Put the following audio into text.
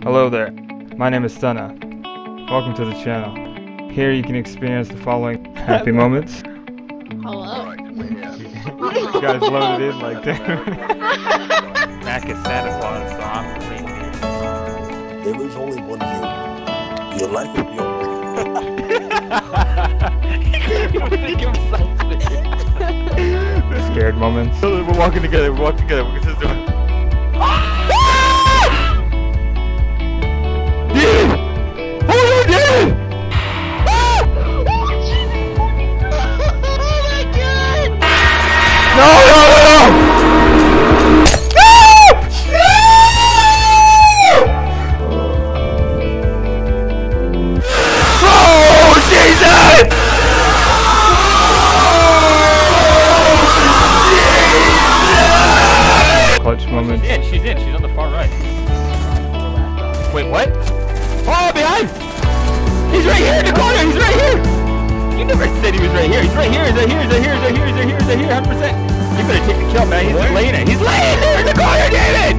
Hello there, my name is Stunna. Welcome to the channel. Here you can experience the following happy moments. Hello. You guys loaded in like that. Mac is Santa Claus, so I'm the reindeer. There is only one you. Your life is your Scared moments. We're walking together, we're just doing... Clutch moments. She's on the far right. Wait, what? Oh, behind! He's right here in the corner, he's right here! You never said he was right here. He's right here, he's right here, he's right here, he's right here, he's right here, he's right here, 100%. You better take the kill, man. He's laying it. He's laying there in the corner, David!